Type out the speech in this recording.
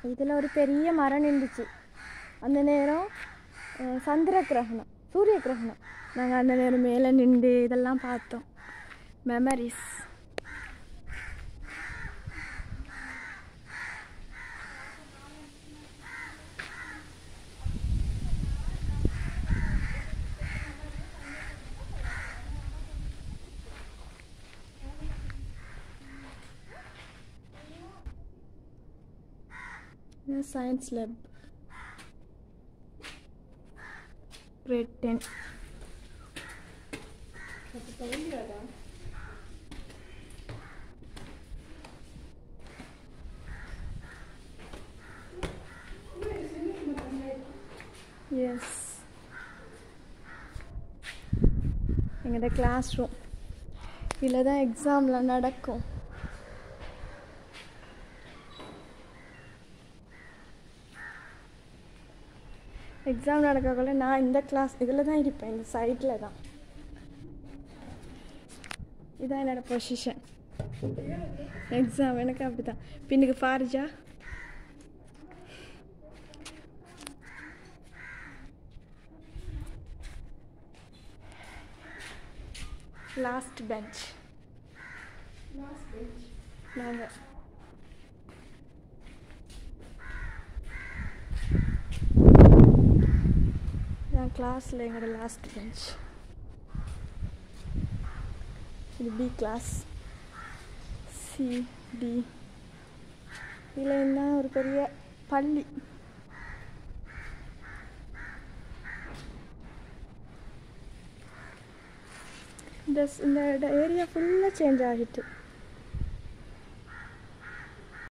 இதில் ஒரு பெரிய மரம் நின்றுச்சு. அந்த நேரம் சந்திர கிரகணம், சூரிய கிரகணம். நாங்கள் அந்த நேரம் மேலே நின்று இதெல்லாம் பார்த்தோம். Memories. Science lab, grade 10. Yes, எங்களோட கிளாஸ் ரூம். இதில் தான் எக்ஸாம்லாம் நடக்கும். எக்ஸாம் நடக்கக்குள்ள நான் இந்த கிளாஸ் இதில் தான் இருப்பேன், இந்த சைடில் தான். இதான் என்னோடய பொசிஷன். எக்ஸாம் எனக்கு அப்படி தான். பின்னுக்கு ஃபாரிஜா லாஸ்ட் பெஞ்ச். நாங்கள் கிளாஸில் எங்களோட லாஸ்ட் பெஞ்ச். இது பி கிளாஸ், சி, டி. இதில் என்ன ஒரு பெரிய பள்ளி. இந்த ஏரியா ஃபுல்லாக சேஞ்ச் ஆகிட்டு.